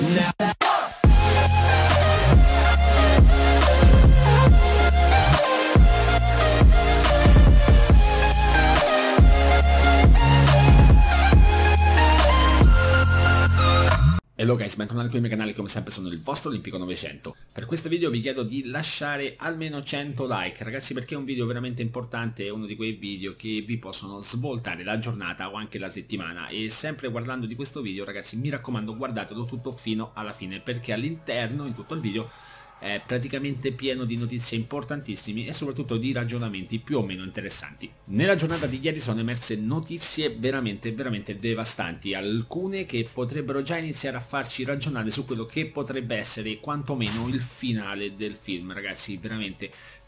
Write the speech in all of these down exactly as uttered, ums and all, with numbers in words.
Hello guys, bentornati qui al mio canale, come sempre sono il vostro Olimpico novecento. Per questo video vi chiedo di lasciare almeno cento like, ragazzi, perché è un video veramente importante, è uno di quei video che vi possono svoltare la giornata o anche la settimana. E sempre guardando di questo video, ragazzi, mi raccomando, guardatelo tutto fino alla fine, perché all'interno, in tutto il video, è praticamente pieno di notizie importantissime e soprattutto di ragionamenti più o meno interessanti. Nella giornata di ieri sono emerse notizie veramente veramente devastanti, alcune che potrebbero già iniziare a farci ragionare su quello che potrebbe essere quantomeno il finale del film. Ragazzi, veramente,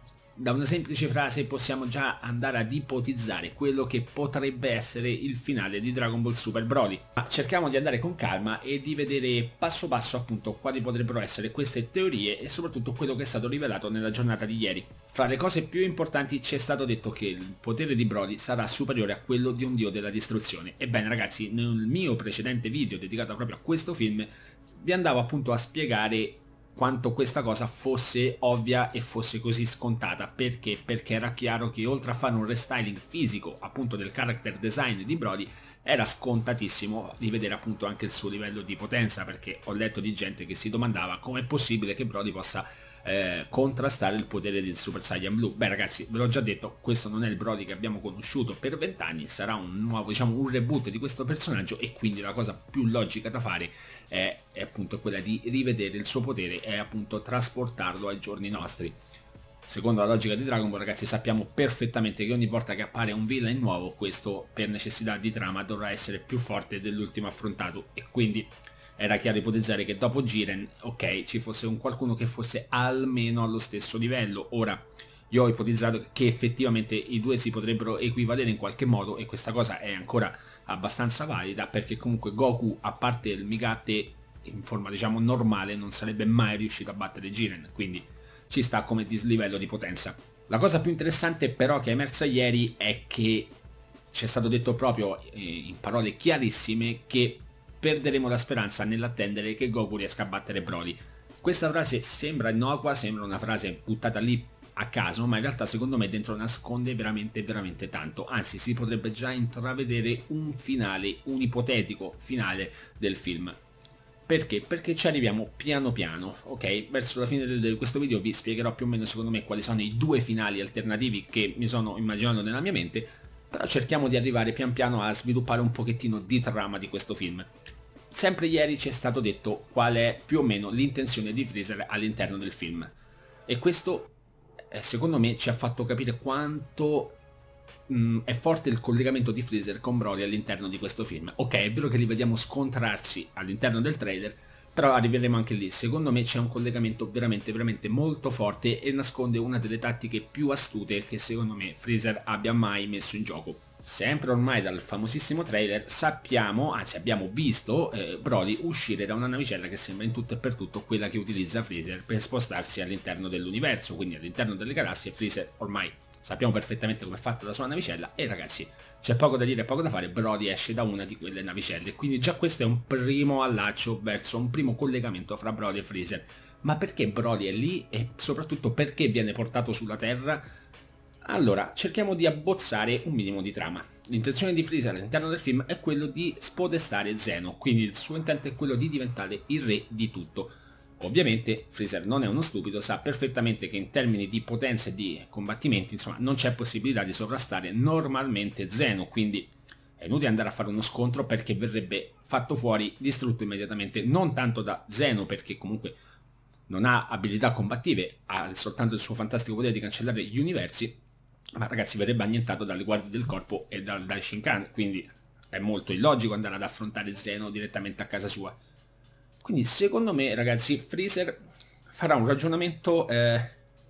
da una semplice frase possiamo già andare ad ipotizzare quello che potrebbe essere il finale di Dragon Ball Super Broly. Ma cerchiamo di andare con calma e di vedere passo passo appunto quali potrebbero essere queste teorie e soprattutto quello che è stato rivelato nella giornata di ieri. Fra le cose più importanti ci è stato detto che il potere di Broly sarà superiore a quello di un dio della distruzione. Ebbene ragazzi, nel mio precedente video dedicato proprio a questo film vi andavo appunto a spiegare quanto questa cosa fosse ovvia e fosse così scontata. Perché? Perché era chiaro che oltre a fare un restyling fisico appunto del character design di Broly, era scontatissimo rivedere appunto anche il suo livello di potenza, perché ho letto di gente che si domandava com'è possibile che Broly possa eh, contrastare il potere del Super Saiyan Blue. Beh ragazzi, ve l'ho già detto, questo non è il Broly che abbiamo conosciuto per vent'anni, sarà un nuovo, diciamo, un reboot di questo personaggio, e quindi la cosa più logica da fare è, è appunto quella di rivedere il suo potere e appunto trasportarlo ai giorni nostri. Secondo la logica di Dragon Ball, ragazzi, sappiamo perfettamente che ogni volta che appare un villain nuovo, questo per necessità di trama dovrà essere più forte dell'ultimo affrontato, e quindi era chiaro ipotizzare che dopo Jiren, ok, ci fosse un qualcuno che fosse almeno allo stesso livello. Ora, io ho ipotizzato che effettivamente i due si potrebbero equivalere in qualche modo, e questa cosa è ancora abbastanza valida, perché comunque Goku, a parte il Migate, in forma diciamo normale, non sarebbe mai riuscito a battere Jiren, quindi ci sta come dislivello di potenza. La cosa più interessante però che è emersa ieri è che ci è stato detto proprio eh, in parole chiarissime che perderemo la speranza nell'attendere che Goku riesca a battere Broly. Questa frase sembra innocua, sembra una frase buttata lì a caso, ma in realtà secondo me dentro nasconde veramente veramente tanto. Anzi, si potrebbe già intravedere un finale, un ipotetico finale del film. Perché? Perché ci arriviamo piano piano, ok? Verso la fine di questo video vi spiegherò più o meno secondo me quali sono i due finali alternativi che mi sono immaginato nella mia mente, però cerchiamo di arrivare pian piano a sviluppare un pochettino di trama di questo film. Sempre ieri ci è stato detto qual è più o meno l'intenzione di Freezer all'interno del film, e questo eh, secondo me ci ha fatto capire quanto mh, è forte il collegamento di Freezer con Broly all'interno di questo film. Ok, è vero che li vediamo scontrarsi all'interno del trailer, però arriveremo anche lì. Secondo me c'è un collegamento veramente veramente molto forte e nasconde una delle tattiche più astute che secondo me Freezer abbia mai messo in gioco. Sempre ormai dal famosissimo trailer sappiamo, anzi abbiamo visto eh, Broly uscire da una navicella che sembra in tutto e per tutto quella che utilizza Freezer per spostarsi all'interno dell'universo, quindi all'interno delle galassie. Freezer ormai sappiamo perfettamente come è fatta la sua navicella, e ragazzi c'è poco da dire e poco da fare, Broly esce da una di quelle navicelle, quindi già questo è un primo allaccio verso un primo collegamento fra Broly e Freezer. Ma perché Broly è lì e soprattutto perché viene portato sulla Terra? Allora, cerchiamo di abbozzare un minimo di trama. L'intenzione di Freezer all'interno del film è quello di spodestare Zeno, quindi il suo intento è quello di diventare il re di tutto. Ovviamente Freezer non è uno stupido, sa perfettamente che in termini di potenza e di combattimenti, insomma, non c'è possibilità di sovrastare normalmente Zeno, quindi è inutile andare a fare uno scontro perché verrebbe fatto fuori, distrutto immediatamente, non tanto da Zeno perché comunque non ha abilità combattive, ha soltanto il suo fantastico potere di cancellare gli universi, ma ragazzi verrebbe annientato dalle guardie del corpo e dal, dai Shinkan, quindi è molto illogico andare ad affrontare Zeno direttamente a casa sua. Quindi secondo me ragazzi Freezer farà un ragionamento, eh,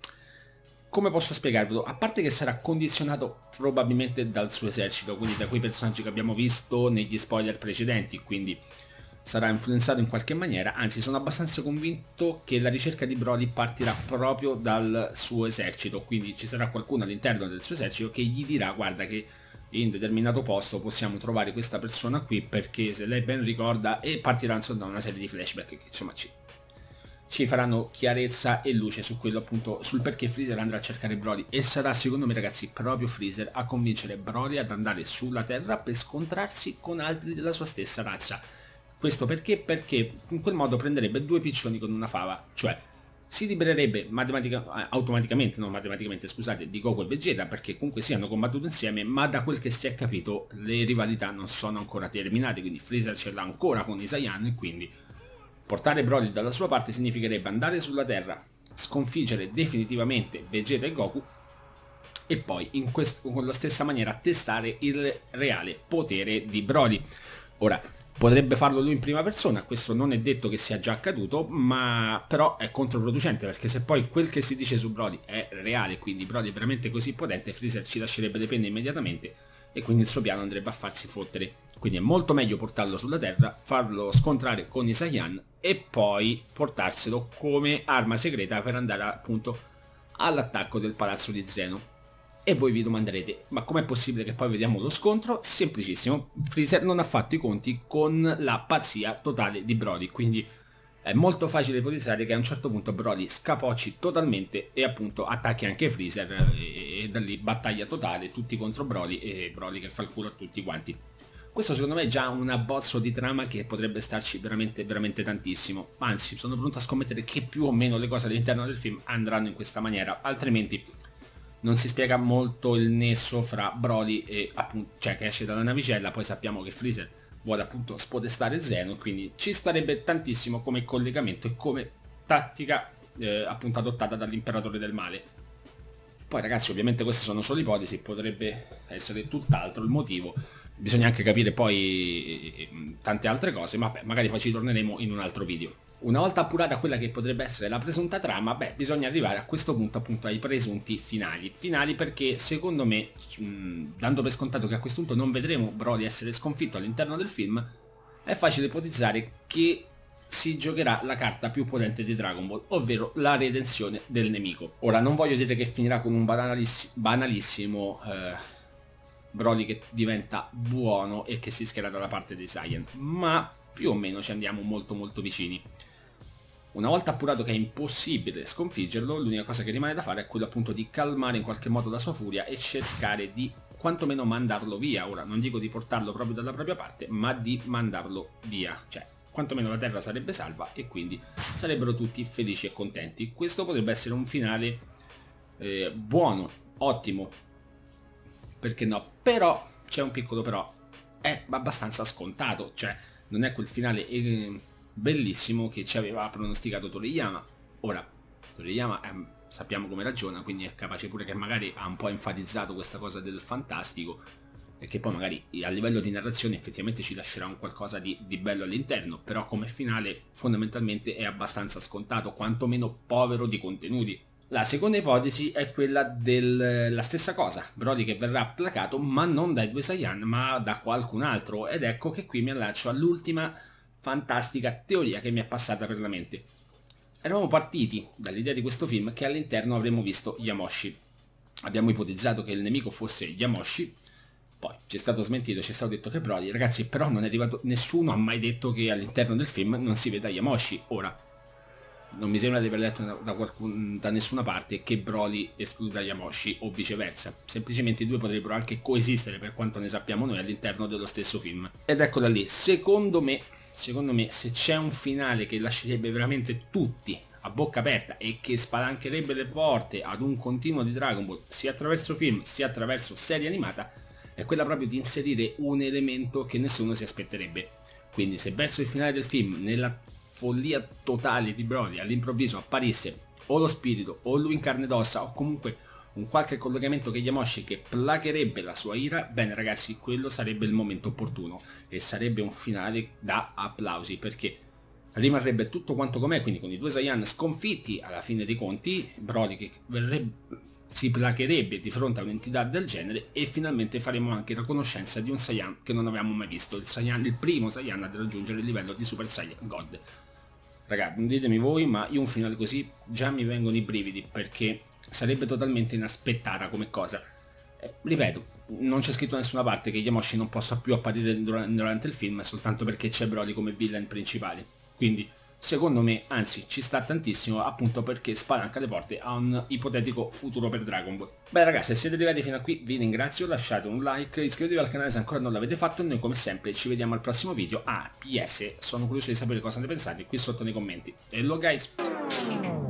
come posso spiegarvelo, a parte che sarà condizionato probabilmente dal suo esercito, quindi da quei personaggi che abbiamo visto negli spoiler precedenti, quindi sarà influenzato in qualche maniera. Anzi, sono abbastanza convinto che la ricerca di Broly partirà proprio dal suo esercito, quindi ci sarà qualcuno all'interno del suo esercito che gli dirà guarda che in determinato posto possiamo trovare questa persona qui, perché se lei ben ricorda, e partirà insomma da una serie di flashback che insomma ci, ci faranno chiarezza e luce su quello, appunto, sul perché Freezer andrà a cercare Broly, e sarà secondo me, ragazzi, proprio Freezer a convincere Broly ad andare sulla Terra per scontrarsi con altri della sua stessa razza. Questo perché? Perché in quel modo prenderebbe due piccioni con una fava, cioè si libererebbe matematica, automaticamente, non matematicamente scusate, di Goku e Vegeta, perché comunque sì, hanno combattuto insieme, ma da quel che si è capito le rivalità non sono ancora terminate, quindi Freezer ce l'ha ancora con i Saiyan, e quindi portare Broly dalla sua parte significherebbe andare sulla Terra, sconfiggere definitivamente Vegeta e Goku, e poi in questo, con la stessa maniera testare il reale potere di Broly. Ora, potrebbe farlo lui in prima persona, questo non è detto che sia già accaduto, ma però è controproducente, perché se poi quel che si dice su Broly è reale, quindi Broly è veramente così potente, Freezer ci lascerebbe le penne immediatamente, e quindi il suo piano andrebbe a farsi fottere. Quindi è molto meglio portarlo sulla Terra, farlo scontrare con i Saiyan e poi portarselo come arma segreta per andare appunto all'attacco del palazzo di Zeno. E voi vi domanderete, ma com'è possibile che poi vediamo lo scontro? Semplicissimo, Freezer non ha fatto i conti con la pazzia totale di Broly, quindi è molto facile ipotizzare che a un certo punto Broly scapocci totalmente e appunto attacchi anche Freezer, e, e da lì battaglia totale, tutti contro Broly, e Broly che fa il culo a tutti quanti. Questo secondo me è già un abbozzo di trama che potrebbe starci veramente veramente tantissimo, anzi sono pronto a scommettere che più o meno le cose all'interno del film andranno in questa maniera, altrimenti non si spiega molto il nesso fra Broly e appunto, cioè che esce dalla navicella, poi sappiamo che Freezer vuole appunto spodestare Zeno, quindi ci starebbe tantissimo come collegamento e come tattica eh, appunto adottata dall'imperatore del male. Poi ragazzi, ovviamente queste sono solo ipotesi, potrebbe essere tutt'altro il motivo, bisogna anche capire poi tante altre cose, ma vabbè, magari poi ci torneremo in un altro video. Una volta appurata quella che potrebbe essere la presunta trama, beh, bisogna arrivare a questo punto appunto ai presunti finali. Finali perché secondo me, mh, dando per scontato che a questo punto non vedremo Broly essere sconfitto all'interno del film, è facile ipotizzare che si giocherà la carta più potente di Dragon Ball, ovvero la redenzione del nemico. Ora, non voglio dire che finirà con un banaliss banalissimo eh, Broly che diventa buono e che si schiera dalla parte dei Saiyan, ma più o meno ci andiamo molto molto vicini. Una volta appurato che è impossibile sconfiggerlo, l'unica cosa che rimane da fare è quello appunto di calmare in qualche modo la sua furia e cercare di quantomeno mandarlo via. Ora, non dico di portarlo proprio dalla propria parte, ma di mandarlo via. Cioè, quantomeno la Terra sarebbe salva e quindi sarebbero tutti felici e contenti. Questo potrebbe essere un finale eh, buono, ottimo, perché no? Però, c'è un piccolo però, è abbastanza scontato, cioè non è quel finale eh, bellissimo che ci aveva pronosticato Toriyama. Ora, Toriyama eh, sappiamo come ragiona, quindi è capace pure che magari ha un po' enfatizzato questa cosa del fantastico, e che poi magari a livello di narrazione effettivamente ci lascerà un qualcosa di, di bello all'interno, però come finale fondamentalmente è abbastanza scontato, quantomeno povero di contenuti. La seconda ipotesi è quella della stessa cosa, Broly che verrà placato ma non dai due Saiyan ma da qualcun altro, ed ecco che qui mi allaccio all'ultima fantastica teoria che mi è passata per la mente. Eravamo partiti dall'idea di questo film che all'interno avremmo visto Yamoshi. Abbiamo ipotizzato che il nemico fosse Yamoshi, poi ci è stato smentito, ci è stato detto che Broly, ragazzi, però non è arrivato, nessuno ha mai detto che all'interno del film non si veda Yamoshi. Ora, non mi sembra di aver letto da, da, qualcun, da nessuna parte che Broly escluda Yamoshi o viceversa, semplicemente i due potrebbero anche coesistere per quanto ne sappiamo noi all'interno dello stesso film. Ed eccola lì, secondo me, secondo me se c'è un finale che lascerebbe veramente tutti a bocca aperta e che spalancherebbe le porte ad un continuo di Dragon Ball sia attraverso film sia attraverso serie animata, è quella proprio di inserire un elemento che nessuno si aspetterebbe. Quindi se verso il finale del film, nella follia totale di Broly, all'improvviso apparisse o lo spirito o lui in carne ed ossa o comunque un qualche collegamento che Yamoshi che placherebbe la sua ira, bene ragazzi, quello sarebbe il momento opportuno e sarebbe un finale da applausi, perché rimarrebbe tutto quanto com'è, quindi con i due Saiyan sconfitti alla fine dei conti, Broly che verrebbe, si placherebbe di fronte a un'entità del genere e finalmente faremo anche la conoscenza di un Saiyan che non avevamo mai visto, il, Saiyan, il primo Saiyan ad raggiungere il livello di Super Saiyan God. Ragazzi, non ditemi voi, ma io un finale così già mi vengono i brividi, perché sarebbe totalmente inaspettata come cosa. Eh, ripeto, non c'è scritto da nessuna parte che Yamoshi non possa più apparire durante il film soltanto perché c'è Broly come villain principale. Quindi secondo me, anzi, ci sta tantissimo, appunto perché spara anche alle porte a un ipotetico futuro per Dragon Ball. Beh ragazzi, se siete arrivati fino a qui vi ringrazio, lasciate un like, iscrivetevi al canale se ancora non l'avete fatto e noi come sempre ci vediamo al prossimo video. Ah, P S, sono curioso di sapere cosa ne pensate qui sotto nei commenti. Hello guys!